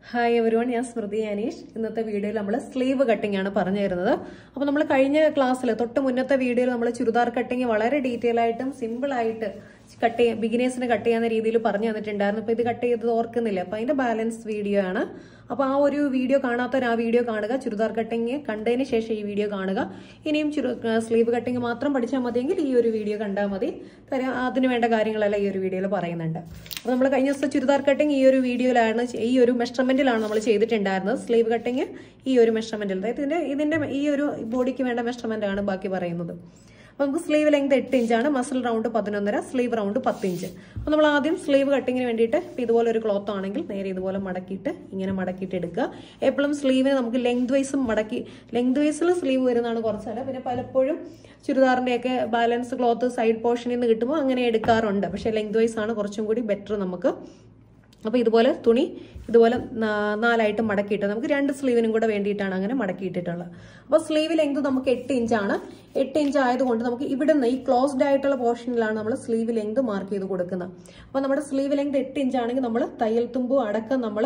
Hi everyone, ഞാൻ സ്മൃതി അനീഷ്. ഇന്നത്തെ വീഡിയോയിൽ നമ്മൾ സ്ലീവ് കട്ടിംഗ് ആണ് പറഞ്ഞു തരുന്നത്. അപ്പോൾ നമ്മൾ കഴിഞ്ഞ ക്ലാസ്സിൽ തൊട്ട് മുന്നത്തെ വീഡിയോയിൽ നമ്മൾ ചുരിദാർ കട്ടിങ് വളരെ ഡീറ്റെയിൽ ആയിട്ടും സിമ്പിൾ ആയിട്ട് ബിഗിനേഴ്സിന് കട്ട് ചെയ്യാവുന്ന രീതിയിൽ പറഞ്ഞു തന്നിട്ടുണ്ടായിരുന്നു. അപ്പോൾ ഇത് കട്ട് ചെയ്തത് ഓർക്കുന്നില്ല. അപ്പോൾ അതിന്റെ ബാലൻസ് വീഡിയോ ആണ്. അപ്പോൾ ആ ഒരു വീഡിയോ കാണാത്തവർ ആ വീഡിയോ കാണുക. ചുരിദാർ കട്ടിങ് കണ്ടതിന് ശേഷം ഈ വീഡിയോ കാണുക. ഇനിയും സ്ലീവ് കട്ടിങ് മാത്രം പഠിച്ചാൽ മതിയെങ്കിൽ ഈ ഒരു വീഡിയോ കണ്ടാൽ മതി. കാര്യം അതിന് വേണ്ട കാര്യങ്ങളെല്ലാം ഈ ഒരു വീഡിയോയിൽ പറയുന്നുണ്ട്. അപ്പോൾ നമ്മൾ കഴിഞ്ഞ ദിവസം ചുരിദാർ കട്ടിങ് ഈ ഒരു വീഡിയോയിലാണ്, ഈ ഒരു മെഷർമെന്റിലാണ് നമ്മൾ ചെയ്തിട്ടുണ്ടായിരുന്നത്. സ്ലീവ് കട്ടിങ് ഈ ഒരു മെഷർമെന്റിൽ, അതായത് ഇതിന്റെ ഈ ഒരു ബോഡിക്ക് വേണ്ട മെഷർമെന്റ് ആണ് ബാക്കി പറയുന്നത്. അപ്പോൾ നമുക്ക് സ്ലീവ് ലെങ്ത് 8 ഇഞ്ചാണ്, muscle round 11.5, sleeve round 10 inch. അപ്പോൾ നമ്മൾ ആദ്യം സ്ലീവ് കട്ടിങ്ങിന് വേണ്ടിയിട്ട് ഇതുപോലെ ഒരു ക്ലോത്ത് ആണെങ്കിൽ നേരെ ഇതുപോലെ മടക്കിയിട്ട് ഇങ്ങനെ മടക്കിയിട്ട് എടുക്കുക. എപ്പോഴും സ്ലീവിന് നമുക്ക് ലെങ്ത് വൈസും ലെങ്ത് വൈസിൽ സ്ലീവ് വരുന്നതാണ് കുറച്ചല്ല. പിന്നെ പലപ്പോഴും ചുരിദാറിന്റെയൊക്കെ ബാലൻസ് ക്ലോത്ത് സൈഡ് പോർഷനിൽ നിന്ന് കിട്ടുമ്പോൾ അങ്ങനെ എടുക്കാറുണ്ട്. പക്ഷേ ലെങ്ത് വൈസ് ആണ് കുറച്ചും കൂടി ബെറ്റർ നമുക്ക്. അപ്പോൾ ഇതുപോലെ തുണി ഇതുപോലെ 4ആയിട്ട് മടക്കിയിട്ട് നമുക്ക് 2 സ്ലീവിനും കൂടെ വേണ്ടിയിട്ടാണ് അങ്ങനെ മടക്കിയിട്ടിട്ടുള്ളത്. അപ്പോൾ സ്ലീവ് ലെങ്ത് നമുക്ക് 8 ഇഞ്ചാണ്. 8 ഇഞ്ച് ആയതുകൊണ്ട് നമുക്ക് ഇവിടുന്ന് ഈ ക്ലോസ്ഡ് ആയിട്ടുള്ള പോർഷനിലാണ് നമ്മൾ സ്ലീവ് ലെങ്ത് മാർക്ക് ചെയ്ത് കൊടുക്കുന്നത്. അപ്പോൾ നമ്മുടെ സ്ലീവ് ലെങ്ത് 8 ഇഞ്ച് ആണെങ്കിൽ നമ്മൾ തയ്യൽ തുമ്പ് അടക്കം നമ്മൾ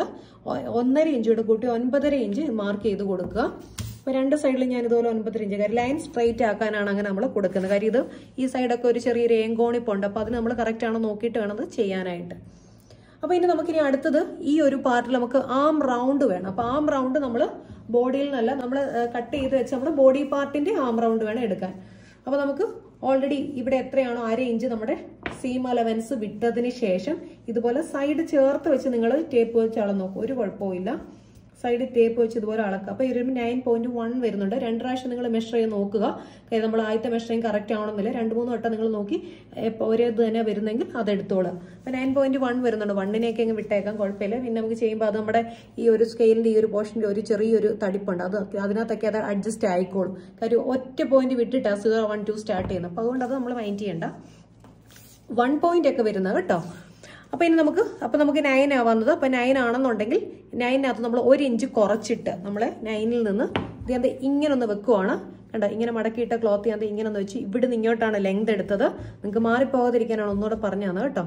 1.5 ഇഞ്ചോട് കൂട്ടി 9.5 ഇഞ്ച് മാർക്ക് ചെയ്ത് കൊടുക്കുക. അപ്പോൾ 2 സൈഡിൽ ഞാൻ ഇതുപോലെ 9.5 ഇഞ്ച്, കാര്യം ലൈൻ സ്ട്രൈറ്റ് ആക്കാനാണ് അങ്ങനെ നമ്മൾ കൊടുക്കുന്നത്. കാര്യം ഇത് ഈ സൈഡൊക്കെ ഒരു ചെറിയൊരു ഏങ്കോണിപ്പുണ്ട്. അപ്പോൾ അത് നമ്മൾ കറക്റ്റ് ആണോ നോക്കിയിട്ട് വേണം അത് ചെയ്യാനായിട്ട്. അപ്പോൾ ഇനി നമുക്കിനി അടുത്തത് ഈ ഒരു പാർട്ടിൽ നമുക്ക് ആം റൗണ്ട് വേണം. അപ്പോൾ ആം റൗണ്ട് നമ്മൾ ബോഡിയിൽ നിന്നല്ല, നമ്മൾ കട്ട് ചെയ്ത് വെച്ച് നമ്മൾ ബോഡി പാർട്ടിന്റെ ആം റൗണ്ട് വേണം എടുക്കാൻ. അപ്പോൾ നമുക്ക് ഓൾറെഡി ഇവിടെ എത്രയാണോ 1/2 ഇഞ്ച് നമ്മുടെ സീം അലവൻസ് വിട്ടതിന് ശേഷം ഇതുപോലെ സൈഡ് ചേർത്ത് വെച്ച് നിങ്ങൾ ടേപ്പ് വെച്ച് അളന്ന് നോക്കും, ഒരു കുഴപ്പമില്ല. സൈഡിൽ ടേപ്പ് വെച്ച് ഇതുപോലെ അളക്കുക. അപ്പോൾ ഒരു 9.1 വരുന്നുണ്ട്. 2 പ്രാവശ്യം നിങ്ങൾ മെഷർ ചെയ്ത് നോക്കുക. കാര്യം നമ്മൾ ആദ്യത്തെ മെഷറിങ് കറക്റ്റ് ആവണമെന്നില്ല. 2-3 വട്ടം നിങ്ങൾ നോക്കി ഒരേ ഇത് തന്നെ വരുന്നെങ്കിൽ അത് എടുത്തോളാം. അപ്പോൾ 9.1 വരുന്നുണ്ട്. 1-നെയൊക്കെ അങ്ങ് വിട്ടേക്കാം, കുഴപ്പമില്ല. പിന്നെ നമുക്ക് ചെയ്യുമ്പോൾ അത് നമ്മുടെ ഈ ഒരു സ്കെയിലിന്റെ ഈ ഒരു പോർഷന്റെ ഒരു ചെറിയൊരു തടിപ്പുണ്ട്, അത് അതിനകത്തൊക്കെ അത് അഡ്ജസ്റ്റ് ആയിക്കോളും. കാര്യം ഒറ്റ പോയിന്റ് വിട്ടിട്ട് 0, 1, 2 സ്റ്റാർട്ട് ചെയ്യുന്നത്. അപ്പോൾ അതുകൊണ്ട് അത് നമ്മൾ മൈൻഡ് ചെയ്യണ്ട. 1 പോയിന്റ് ഒക്കെ വരുന്നത് കേട്ടോ. അപ്പോൾ ഇനി നമുക്ക് 9 ആവുന്നത്. അപ്പോൾ 9 ആണെന്നുണ്ടെങ്കിൽ 9-നകത്ത് നമ്മൾ 1 ഇഞ്ച് കുറച്ചിട്ട് നമ്മൾ 9-ൽ നിന്ന് ഇത് ഇങ്ങനെ ഒന്ന് വെക്കുവാണ്. കണ്ടോ, ഇങ്ങനെ മടക്കിയിട്ട ക്ലോത്ത് ഞാൻ ഇങ്ങനെ ഒന്ന് വെച്ച് ഇവിടുന്ന് ഇങ്ങോട്ടാണ് ലെങ്ത് എടുത്തത്. നിങ്ങൾക്ക് മാറിപ്പോകാതിരിക്കാനാണ് ഒന്നുകൂടെ പറഞ്ഞു തന്നെ കേട്ടോ.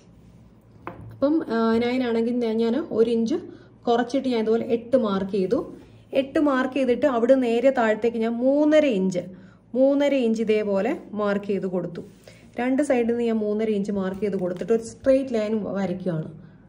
അപ്പം 9 ആണെങ്കിൽ ഞാൻ 1 ഇഞ്ച് കുറച്ചിട്ട് ഞാൻ ഇതുപോലെ 8 മാർക്ക് ചെയ്തു. 8 മാർക്ക് ചെയ്തിട്ട് അവിടെ നേരെ താഴത്തേക്ക് ഞാൻ 3.5 ഇഞ്ച് ഇതേപോലെ മാർക്ക് ചെയ്ത് കൊടുത്തു. 2 സൈഡിൽ നിന്ന് ഞാൻ 3.5 ഇഞ്ച് മാർക്ക് ചെയ്ത് കൊടുത്തിട്ട് ഒരു സ്ട്രെയിറ്റ് ലൈൻ വരയ്ക്കുകയാണ്.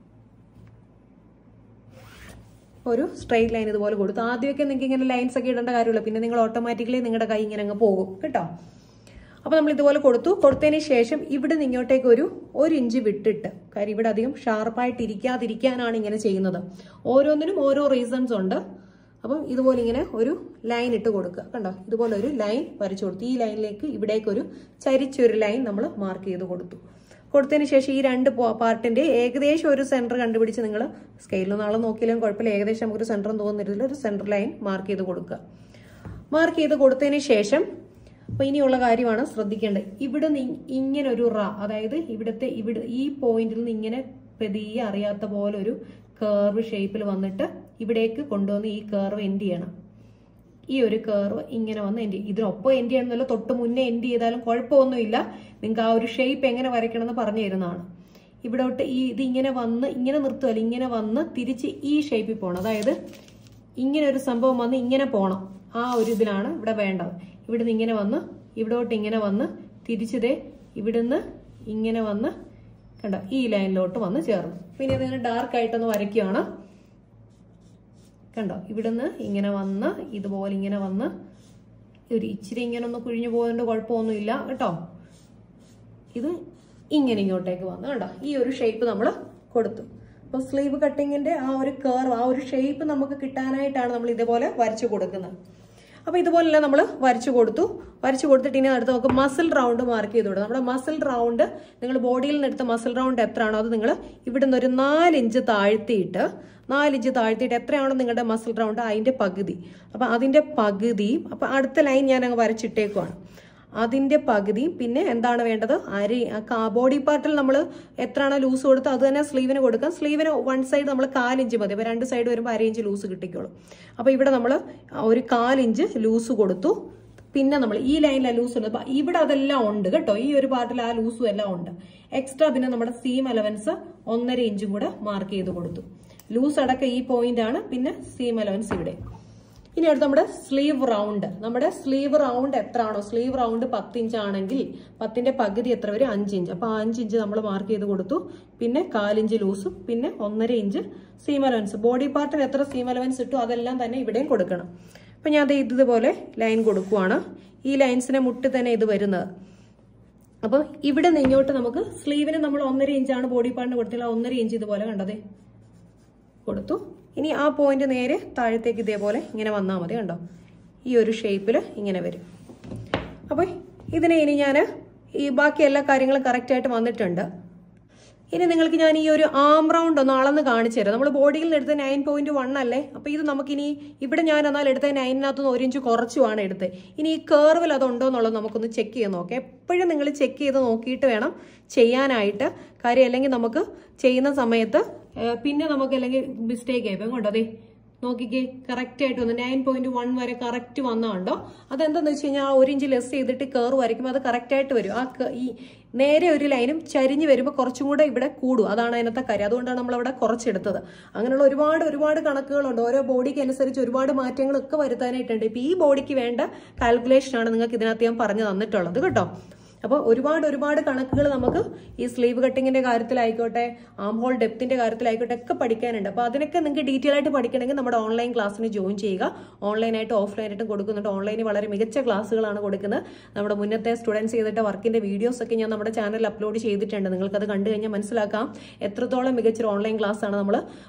ഒരു സ്ട്രെയിറ്റ് ലൈൻ ഇതുപോലെ കൊടുത്തു. ആദ്യമൊക്കെ നിങ്ങൾക്ക് ഇങ്ങനെ ലൈൻസ് ഒക്കെ ഇടേണ്ട കാര്യമില്ല, പിന്നെ നിങ്ങൾ ഓട്ടോമാറ്റിക്കലി നിങ്ങളുടെ കൈ ഇങ്ങനെ അങ്ങ് പോകും കേട്ടോ. അപ്പോൾ നമ്മൾ ഇതുപോലെ കൊടുത്തതിന് ശേഷം ഇവിടെ നിന്ന് ഇങ്ങോട്ടേക്ക് ഒരു 1 ഇഞ്ച് വിട്ടിട്ട്, കാര്യം ഇവിടെ അധികം ഷാർപ്പായിട്ട് ഇരിക്കാതിരിക്കാനാണ് ഇങ്ങനെ ചെയ്യുന്നത്. ഓരോന്നിനും ഓരോ റീസൺസ് ഉണ്ട്. അപ്പം ഇതുപോലെ ഇങ്ങനെ ഒരു ലൈൻ ഇട്ട് കൊടുക്കുക. കണ്ടോ, ഇതുപോലെ ഒരു ലൈൻ വരച്ചു കൊടുത്തു. ഈ ലൈനിലേക്ക് ഇവിടേക്ക് ഒരു ചരിച്ചൊരു ലൈൻ നമ്മൾ മാർക്ക് ചെയ്ത് കൊടുത്തതിന് ശേഷം ഈ 2 പാർട്ടിന്റെ ഏകദേശം ഒരു സെന്റർ കണ്ടുപിടിച്ച് നിങ്ങൾ സ്കെയിലൊന്നും നാളെ നോക്കിയാലും കുഴപ്പമില്ല, ഏകദേശം നമുക്കൊരു സെന്റർ തോന്നുന്നില്ല, ഒരു സെന്റർ ലൈൻ മാർക്ക് ചെയ്ത് കൊടുക്കുക. മാർക്ക് ചെയ്ത് കൊടുത്തതിന് ശേഷം അപ്പൊ ഇനിയുള്ള കാര്യമാണ് ശ്രദ്ധിക്കേണ്ടത്. ഇവിടെ ഇങ്ങനെ ഒരു അതായത് ഇവിടെ ഈ പോയിന്റിൽ നിന്ന് ഇങ്ങനെ പതിയെ അറിയാത്ത പോലെ ഒരു കർവ് ഷേപ്പിൽ വന്നിട്ട് ഇവിടേക്ക് കൊണ്ടുവന്ന് ഈ കർവ് എൻഡ് ചെയ്യണം. ഈ ഒരു കർവ് ഇങ്ങനെ വന്ന് എൻഡ് ചെയ്യും. ഇതിനൊപ്പം എൻഡ് ചെയ്യണമെന്നല്ല, തൊട്ട് മുന്നേ എൻഡ് ചെയ്താലും കുഴപ്പമൊന്നുമില്ല. നിങ്ങൾക്ക് ആ ഒരു ഷേപ്പ് എങ്ങനെ വരയ്ക്കണം എന്ന് പറഞ്ഞു തരുന്നതാണ്. ഇവിടോട്ട് ഇത് ഇങ്ങനെ വന്ന് ഇങ്ങനെ നിർത്തുമല്ല, ഇങ്ങനെ വന്ന് തിരിച്ച് ഈ ഷേപ്പിൽ പോകണം. അതായത് ഇങ്ങനെ ഒരു സംഭവം വന്ന് ഇങ്ങനെ പോകണം. ആ ഒരു ഇതിലാണ് ഇവിടെ വേണ്ടത്. ഇവിടുന്ന് ഇങ്ങനെ വന്ന് ഇവിടോട്ട് ഇങ്ങനെ വന്ന് തിരിച്ചതേ ഇവിടുന്ന് ഇങ്ങനെ വന്ന് കണ്ടോ ഈ ലൈനിലോട്ട് വന്ന് ചേർന്നു. പിന്നെ ഇതിങ്ങനെ ഡാർക്ക് ആയിട്ടൊന്ന് വരയ്ക്കുകയാണ്. കണ്ടോ, ഇവിടുന്ന് ഇങ്ങനെ വന്ന് ഇതുപോലെ ഇങ്ങനെ വന്ന് ഒരു ഇച്ചിരി ഇങ്ങനെ ഒന്ന് കുഴിഞ്ഞു പോകുന്നതുകൊണ്ട് കുഴപ്പമൊന്നുമില്ല കേട്ടോ. ഇത് ഇങ്ങനെ ഇങ്ങോട്ടേക്ക് വന്ന് കണ്ടോ ഈ ഒരു ഷേപ്പ് നമ്മൾ കൊടുത്തു. അപ്പോൾ സ്ലീവ് കട്ടിങ്ങിന്റെ ആ ഒരു കർവ്, ആ ഒരു ഷേപ്പ് നമുക്ക് കിട്ടാനായിട്ടാണ് നമ്മൾ ഇതേപോലെ വരച്ചു കൊടുക്കുന്നത്. അപ്പോൾ ഇതുപോലെല്ലാം നമ്മൾ വരച്ചു കൊടുത്തിട്ട് ഇനി അടുത്ത് നമുക്ക് മസിൽ റൗണ്ട് മാർക്ക് ചെയ്ത് കൊടുക്കും. നമ്മുടെ മസിൽ റൗണ്ട് നിങ്ങൾ ബോഡിയിൽ നിന്ന് എടുത്ത മസിൽ റൗണ്ട് എത്രയാണോ അത് നിങ്ങൾ ഇവിടുന്ന് ഒരു 4 ഇഞ്ച് താഴ്ത്തിയിട്ട് എത്രയാണോ നിങ്ങളുടെ മസിൽ റൗണ്ട് അതിന്റെ പകുതി. അപ്പൊ അതിന്റെ പകുതിയും, അപ്പൊ അടുത്ത ലൈൻ ഞാൻ അങ്ങ് വരച്ചിട്ടേക്കുവാണ്. അതിന്റെ പകുതിയും പിന്നെ എന്താണ് വേണ്ടത്, ബോഡി പാർട്ടിൽ നമ്മൾ എത്രയാണോ ലൂസ് കൊടുത്ത് അത് തന്നെ സ്ലീവിന് കൊടുക്കാം. സ്ലീവിന് 1 സൈഡ് നമ്മൾ 4 ഇഞ്ച് മതി. അപ്പൊ 2 സൈഡ് വരുമ്പോൾ 1/2 ഇഞ്ച് ലൂസ് കിട്ടിക്കോളും. അപ്പൊ ഇവിടെ നമ്മൾ ഒരു 4 ഇഞ്ച് ലൂസ് കൊടുത്തു. പിന്നെ നമ്മൾ ഈ ലൈനിലെ ലൂസ് ഉണ്ട്, ഇവിടെ അതെല്ലാം ഉണ്ട് കേട്ടോ. ഈ ഒരു പാർട്ടിൽ ആ ലൂസും എല്ലാം ഉണ്ട്. എക്സ്ട്രാ പിന്നെ നമ്മുടെ സീം അലവൻസ് 1.5 ഇഞ്ചും കൂടെ മാർക്ക് ചെയ്ത് കൊടുത്തു. ലൂസ് അടക്കം ഈ പോയിന്റ് ആണ്, പിന്നെ സീം അലവൻസ് ഇവിടെ. ഇനി അടുത്ത് നമ്മുടെ സ്ലീവ് റൗണ്ട്. നമ്മുടെ സ്ലീവ് റൗണ്ട് എത്ര ആണോ, സ്ലീവ് റൗണ്ട് 10 ഇഞ്ച് ആണെങ്കിൽ 10ന്റെ പകുതി എത്ര വരും, 5 ഇഞ്ച്. അപ്പൊ 5 ഇഞ്ച് നമ്മൾ മാർക്ക് ചെയ്ത് കൊടുത്തു. പിന്നെ 1/4 ഇഞ്ച് ലൂസും പിന്നെ 1.5 ഇഞ്ച് സീം അലവൻസ്. ബോഡി പാർട്ടിന് എത്ര സീം അലവൻസ് ഇട്ടു അതെല്ലാം തന്നെ ഇവിടെയും കൊടുക്കണം. അപ്പൊ ഞാൻ ഇതുപോലെ ലൈൻ കൊടുക്കുവാണ്. ഈ ലൈൻസിനെ മുട്ടി തന്നെ ഇത് വരുന്നത്. അപ്പൊ ഇവിടെ നിന്ന് ഇങ്ങോട്ട് നമുക്ക് സ്ലീവിന് നമ്മൾ 1.5 ഇഞ്ചാണ് ബോഡി പാർട്ടിന് കൊടുത്തില്ല, 1.5 ഇഞ്ച് ഇതുപോലെ കണ്ടതേ കൊടുത്തു. ഇനി ആ പോയിന്റ് നേരെ താഴത്തേക്ക് ഇതേപോലെ ഇങ്ങനെ വന്നാൽ മതി. കണ്ടോ, ഈ ഒരു ഷേപ്പിൽ ഇങ്ങനെ വരും. അപ്പോൾ ഇതിനെ ഇനി ഞാൻ ഈ ബാക്കി എല്ലാ കാര്യങ്ങളും കറക്റ്റായിട്ട് വന്നിട്ടുണ്ട്. ഇനി നിങ്ങൾക്ക് ഞാൻ ഈ ഒരു ആം റൗണ്ട് ഒന്ന് അളന്ന് കാണിച്ചു തരാം. നമ്മൾ ബോഡിയിൽ നിന്ന് എടുത്ത 9.1 അല്ലേ, അപ്പോൾ ഇത് നമുക്കിനി ഇവിടെ ഞാൻ എന്നാൽ എടുത്ത 9-നകത്തുനിന്ന് 1 ഇഞ്ച് കുറച്ചുമാണ് എടുത്തത്. ഇനി ഈ കേർവിൽ അതുണ്ടോ എന്നുള്ളത് നമുക്കൊന്ന് ചെക്ക് ചെയ്ത് നോക്കാം. എപ്പോഴും നിങ്ങൾ ചെക്ക് ചെയ്ത് നോക്കിയിട്ട് വേണം ചെയ്യാനായിട്ട്. കാര്യം അല്ലെങ്കിൽ നമുക്ക് ചെയ്യുന്ന സമയത്ത് പിന്നെ നമുക്ക് അല്ലെങ്കിൽ മിസ്റ്റേക്ക് ആയിപ്പോ. കൊണ്ടോ അതെ നോക്കിക്കേ, കറക്റ്റ് ആയിട്ട് വന്നു 9.1 വരെ കറക്റ്റ് വന്നുണ്ടോ. അതെന്താന്ന് വെച്ച് കഴിഞ്ഞാൽ 1 ഇഞ്ച് ലെസ് ചെയ്തിട്ട് കേർവ് വരയ്ക്കുമ്പോൾ അത് കറക്റ്റ് ആയിട്ട് വരും. ഈ നേരെ ഒരു ലൈനും ചരിഞ്ഞ് വരുമ്പോൾ കുറച്ചും കൂടെ ഇവിടെ കൂടും. അതാണ് അതിനകത്തെ കാര്യം. അതുകൊണ്ടാണ് നമ്മൾ അവിടെ കുറച്ചെടുത്തത്. അങ്ങനെയുള്ള ഒരുപാട് കണക്കുകളുണ്ട്. ഓരോ ബോഡിക്ക് അനുസരിച്ച് ഒരുപാട് മാറ്റങ്ങളൊക്കെ വരുത്താനായിട്ടുണ്ട്. ഇപ്പൊ ഈ ബോഡിക്ക് വേണ്ട കാൽക്കുലേഷൻ ആണ് നിങ്ങൾക്ക് ഇതിനകത്ത് ഞാൻ പറഞ്ഞു തന്നിട്ടുള്ളത് കേട്ടോ. അപ്പോൾ ഒരുപാട് കണക്കുകൾ നമുക്ക് ഈ സ്ലീവ് കട്ടിങ്ങിന്റെ കാര്യത്തിലായിക്കോട്ടെ, ആം ഹോൾ ഡെപ്തിന്റെ കാര്യത്തിലായിക്കോട്ടെ ഒക്കെ പഠിക്കാനുണ്ട്. അപ്പോൾ അതിനൊക്കെ നിങ്ങൾക്ക് ഡീറ്റെയിൽ ആയിട്ട് പഠിക്കണമെങ്കിൽ നമ്മുടെ ഓൺലൈൻ ക്ലാസ്സിന് ജോയിൻ ചെയ്യുക. ഓൺലൈനായിട്ട് ഓഫ്ലൈനായിട്ടും കൊടുക്കുന്നുണ്ട്. ഓൺലൈനിൽ വളരെ മികച്ച ക്ലാസ്സുകളാണ് കൊടുക്കുന്നത്. നമ്മുടെ മുന്നത്തെ സ്റ്റുഡൻസ് ചെയ്തിട്ട് വർക്കിന്റെ വീഡിയോസ് ഒക്കെ ഞാൻ നമ്മുടെ ചാനലിൽ അപ്ലോഡ് ചെയ്തിട്ടുണ്ട്. നിങ്ങൾക്കത് കണ്ടു കഴിഞ്ഞാൽ മനസ്സിലാക്കാം എത്രത്തോളം മികച്ചൊരു ഓൺലൈൻ ക്ലാസ് ആണ്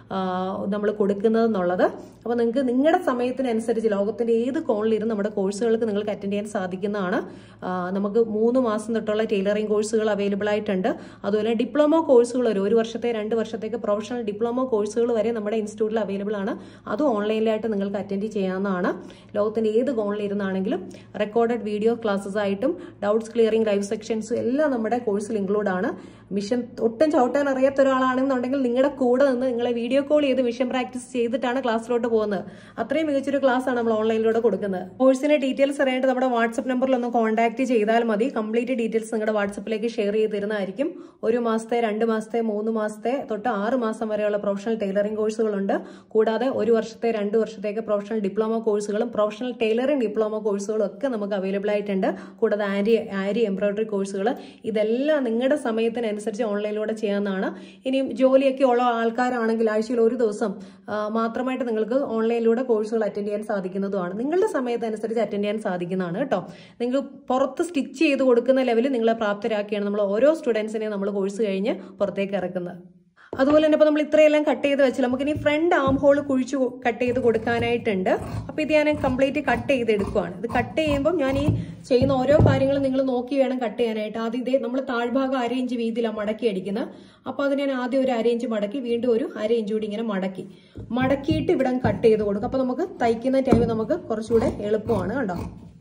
നമ്മൾ കൊടുക്കുന്നത് എന്നുള്ളത്. അപ്പോൾ നിങ്ങൾക്ക് നിങ്ങളുടെ സമയത്തിനനുസരിച്ച് ലോകത്തിന്റെ ഏത് കോണിലിരുന്ന് നമ്മുടെ കോഴ്സുകൾക്ക് നിങ്ങൾക്ക് അറ്റൻഡ് ചെയ്യാൻ സാധിക്കുന്നതാണ്. നമുക്ക് 3 മാസം തൊട്ടുള്ള ടൈലറിംഗ് കോഴ്സുകൾ അവൈലബിൾ ആയിട്ടുണ്ട്. അതുപോലെ ഡിപ്ലോമ കോഴ്സുകൾ 1 വർഷത്തെ 2 വർഷത്തേക്ക് പ്രൊഫഷണൽ ഡിപ്ലോമ കോഴ്സുകൾ വരെ നമ്മുടെ ഇൻസ്റ്റിറ്റ്യൂട്ടിൽ അവൈലബിൾ ആണ്. അതും ഓൺലൈനിലായിട്ട് നിങ്ങൾക്ക് അറ്റൻഡ് ചെയ്യാവുന്നതാണ്. ലോകത്തിന്റെ ഏത് കോണിലിരുന്നാണെങ്കിലും റെക്കോർഡഡ് വീഡിയോ ക്ലാസ്സസ് ആയിട്ടും ഡൗട്ട്സ് ക്ലിയറിംഗ് ലൈവ് സെക്ഷൻസും എല്ലാം നമ്മുടെ കോഴ്സിൽ ഇൻക്ലൂഡ് ആണ്. മിഷൻ ഒട്ടും ചവിട്ടാൻ അറിയാത്ത ഒരാളാണെന്നുണ്ടെങ്കിൽ നിങ്ങളുടെ കൂടെ നിന്ന് നിങ്ങളെ വീഡിയോ കോൾ ചെയ്ത് മിഷൻ പ്രാക്ടീസ് ചെയ്തിട്ടാണ് ക്ലാസ്സിലോട്ട് പോകുന്നത്. അത്രയും മികച്ചൊരു ക്ലാസ് ആണ് നമ്മൾ ഓൺലൈനിലൂടെ കൊടുക്കുന്നത്. കോഴ്സിന്റെ ഡീറ്റെയിൽസ് അറിയാനായിട്ട് നമ്മുടെ വാട്സ്ആപ്പ് നമ്പറിൽ ഒന്ന് കോൺടാക്ട് ചെയ്താൽ മതി. കംപ്ലീറ്റ് ഡീറ്റെയിൽസ് നിങ്ങളുടെ വാട്സപ്പിലേക്ക് ഷെയർ ചെയ്ത് തരുന്നതായിരിക്കും. 1 മാസത്തെ 2 മാസത്തെ 3 മാസത്തെ തൊട്ട് 6 മാസം വരെയുള്ള പ്രൊഫഷണൽ ടൈലറിംഗ് കോഴ്സുകളുണ്ട്. കൂടാതെ 1 വർഷത്തെ 2 വർഷത്തേക്ക് പ്രൊഫഷണൽ ഡിപ്ലോമ കോഴ്സുകളും പ്രൊഫഷണൽ ടൈലറിംഗ് ഡിപ്ലോമ കോഴ്സുകളും ഒക്കെ നമുക്ക് അവൈലബിൾ ആയിട്ടുണ്ട്. കൂടാതെ ആരി എംബ്രോയിഡറി കോഴ്സുകൾ, ഇതെല്ലാം നിങ്ങളുടെ സമയത്തിനനുസരിച്ച് ഓൺലൈനിലൂടെ ചെയ്യാവുന്നതാണ്. ഇനിയും ജോലിയൊക്കെ ഉള്ള ആൾക്കാരാണെങ്കിൽ ആഴ്ചയിൽ 1 ദിവസം മാത്രമായിട്ട് നിങ്ങൾക്ക് ഓൺലൈനിലൂടെ കോഴ്സുകൾ അറ്റൻഡ് ചെയ്യാൻ സാധിക്കുന്നതുമാണ്. നിങ്ങളുടെ സമയത്തനുസരിച്ച് അറ്റൻഡ് ചെയ്യാൻ സാധിക്കുന്നതാണ് കേട്ടോ. നിങ്ങൾ പുറത്ത് സ്റ്റിച്ച് ചെയ്ത് കൊടുക്കുന്ന ലെവലിൽ നിങ്ങളെ പ്രാപ്തരാക്കിയാണ് നമ്മൾ ഓരോ സ്റ്റുഡൻസിനെയും നമ്മൾ കോഴ്സ് കഴിഞ്ഞ് പുറത്തേക്ക് ഇറക്കുന്നത്. അതുപോലെ തന്നെ ഇപ്പോൾ നമ്മൾ ഇത്രയെല്ലാം കട്ട് ചെയ്ത് വെച്ചാൽ നമുക്കിനി ഫ്രണ്ട് ആം ഹോൾ കുഴിച്ച് കട്ട് ചെയ്ത് കൊടുക്കാനായിട്ടുണ്ട്. അപ്പോൾ ഇത് ഞാൻ കംപ്ലീറ്റ് കട്ട് ചെയ്തെടുക്കുകയാണ്. ഇത് കട്ട് ചെയ്യുമ്പോൾ ഞാൻ ഈ ചെയ്യുന്ന ഓരോ കാര്യങ്ങളും നിങ്ങൾ നോക്കി വേണം കട്ട് ചെയ്യാനായിട്ട്. ആദ്യം ഇതേ നമ്മൾ താഴ്ഭാഗം 1/2 ഇഞ്ച് വീതിയിലാണ് മടക്കി അടിക്കുന്നത്. അപ്പോൾ അത് ഞാൻ ആദ്യം ഒരു 1/2 ഇഞ്ച് മടക്കി വീണ്ടും ഒരു 1/2 ഇഞ്ച് കൂടി ഇങ്ങനെ മടക്കിയിട്ട് ഇവിടെ കട്ട് ചെയ്ത് കൊടുക്കും. അപ്പോൾ നമുക്ക് തയ്ക്കുന്ന ടൈം നമുക്ക് കുറച്ചുകൂടെ എളുപ്പമാണ്. കണ്ടോ,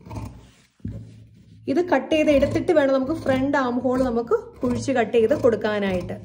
ഇത് കട്ട് ചെയ്ത് എടുത്തിട്ട് വേണം നമുക്ക് ഫ്രണ്ട് ആം ഹോൾ നമുക്ക് കുഴിച്ച് കട്ട് ചെയ്ത് കൊടുക്കാനായിട്ട്.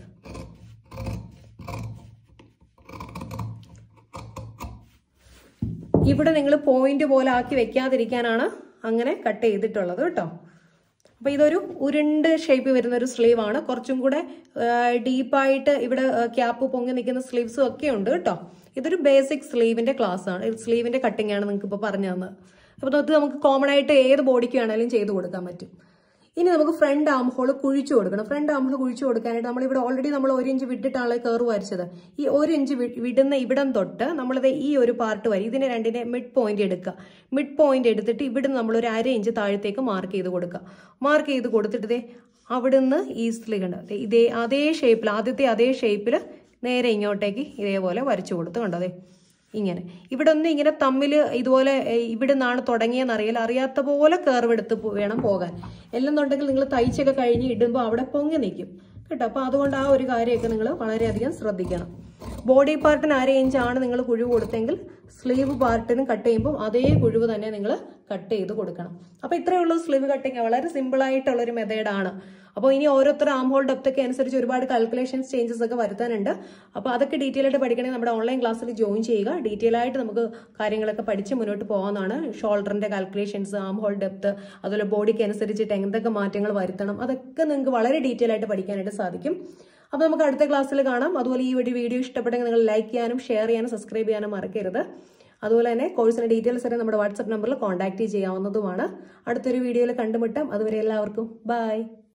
ഇവിടെ നിങ്ങൾ പോയിന്റ് പോലെ ആക്കി വെക്കാതിരിക്കാനാണ് അങ്ങനെ കട്ട് ചെയ്തിട്ടുള്ളത് കേട്ടോ. അപ്പൊ ഇതൊരു ഉരുണ്ട് ഷേപ്പ് വരുന്ന ഒരു സ്ലീവ് ആണ്. കുറച്ചും കൂടെ ഡീപ്പായിട്ട് ഇവിടെ ക്യാപ്പ് പൊങ്ങി നിൽക്കുന്ന സ്ലീവ്സും ഒക്കെ ഉണ്ട് കേട്ടോ. ഇതൊരു ബേസിക് സ്ലീവിന്റെ ക്ലാസ് ആണ്. സ്ലീവിന്റെ കട്ടിംഗ് ആണ് നിങ്ങൾക്ക് ഇപ്പോൾ പറഞ്ഞു തന്നത്. അപ്പോൾ അത് നമുക്ക് കോമൺ ആയിട്ട് ഏത് ബോഡിക്ക് വേണമെങ്കിലും ചെയ്ത് കൊടുക്കാൻ പറ്റും. ഇനി നമുക്ക് ഫ്രണ്ട് ആം ഹോൾ കുഴിച്ചു കൊടുക്കണം. ഫ്രണ്ട് ആം ഹോൾ കുഴിച്ചു കൊടുക്കാനായിട്ട് നമ്മളിവിടെ ഓൾറെഡി നമ്മൾ 1 ഇഞ്ച് വിട്ടിട്ടാണ് കർവ് വരച്ചത്. ഈ 1 ഇഞ്ച് വിടുന്ന ഇവിടം തൊട്ട് നമ്മളിത് ഈ ഒരു പാർട്ട് വരെ ഇതിനെ രണ്ടിനെ മിഡ് പോയിന്റ് എടുക്കുക. മിഡ് പോയിന്റ് എടുത്തിട്ട് ഇവിടുന്ന് നമ്മളൊരു 1/2 ഇഞ്ച് താഴത്തേക്ക് മാർക്ക് ചെയ്ത് കൊടുക്കുക. മാർക്ക് ചെയ്ത് കൊടുത്തിട്ട് അവിടുന്ന് ഈസ്റ്റിൽ കണ്ടോ ഇതേ അതേ ഷേപ്പിൽ ആദ്യത്തെ അതേ ഷേപ്പിൽ നേരെ ഇങ്ങോട്ടേക്ക് ഇതേപോലെ വരച്ചു കൊടുത്ത് കണ്ടോ ഇങ്ങനെ. ഇവിടെ ഒന്ന് ഇങ്ങനെ തമ്മിൽ ഇതുപോലെ ഇവിടെ നിന്നാണ് തുടങ്ങിയെന്ന് അറിയാത്ത പോലെ കർവ് എടുത്ത് വേണം പോകാൻ. എല്ലെന്നുണ്ടെങ്കിൽ നിങ്ങൾ തയ്ച്ചൊക്കെ കഴിഞ്ഞ് ഇടുമ്പോൾ അവിടെ പൊങ്ങി നിൽക്കും കേട്ടോ. അപ്പോൾ അതുകൊണ്ട് ആ ഒരു കാര്യമൊക്കെ നിങ്ങൾ വളരെയധികം ശ്രദ്ധിക്കണം. ബോഡി പാർട്ടിന് 1/2 ഇഞ്ചാണ് നിങ്ങൾ കുഴിവ് കൊടുത്തെങ്കിൽ സ്ലീവ് പാർട്ടിനും കട്ട് ചെയ്യുമ്പോൾ അതേ കുഴിവ് തന്നെ നിങ്ങൾ കട്ട് ചെയ്ത് കൊടുക്കണം. അപ്പോൾ ഇത്രയേ ഉള്ളൂ സ്ലീവ് കട്ടിങ്. വളരെ സിമ്പിൾ ആയിട്ടുള്ളൊരു മെത്തേഡാണ്. അപ്പോൾ ഇനി ഓരോരുത്തർ ആം ഹോൾ ഡെപ്ത് ഒക്കെ അനുസരിച്ച് ഒരുപാട് കാൽക്കുലേഷൻസ് ചേഞ്ചസ് ഒക്കെ വരുത്താനുണ്ട്. അപ്പോൾ അതൊക്കെ ഡീറ്റെയിൽ ആയിട്ട് പഠിക്കണമെങ്കിൽ നമ്മുടെ ഓൺലൈൻ ക്ലാസ്സിൽ ജോയിൻ ചെയ്യുക. ഡീറ്റെയിൽ ആയിട്ട് നമുക്ക് കാര്യങ്ങളൊക്കെ പഠിച്ച് മുന്നോട്ട് പോകാവുന്നതാണ്. ഷോൾഡറിന്റെ കാൽക്കുലേഷൻസ്, ആം ഹോൾ ഡെപ്ത്, അതുപോലെ ബോഡിക്ക് അനുസരിച്ചിട്ട് എന്തൊക്കെ മാറ്റങ്ങൾ വരുത്തണം, അതൊക്കെ നിങ്ങൾക്ക് വളരെ ഡീറ്റെയിൽ ആയിട്ട് പഠിക്കാനായിട്ട് സാധിക്കും. അപ്പോൾ നമുക്ക് അടുത്ത ക്ലാസ്സിൽ കാണാം. അതുപോലെ ഈ വീഡിയോ ഇഷ്ടപ്പെട്ടെങ്കിൽ നിങ്ങൾ ലൈക്ക് ചെയ്യാനും ഷെയർ ചെയ്യാനും സബ്സ്ക്രൈബ് ചെയ്യാനും മറക്കരുത്. അതുപോലെ തന്നെ കോഴ്സിന്റെ ഡീറ്റെയിൽസ് വരെ നമ്മുടെ വാട്സ്ആപ്പ് നമ്പറിൽ കോൺടാക്ട് ചെയ്യാവുന്നതുമാണ്. അടുത്തൊരു വീഡിയോയിൽ കണ്ടുമുട്ടാം. അതുവരെ എല്ലാവർക്കും ബൈ.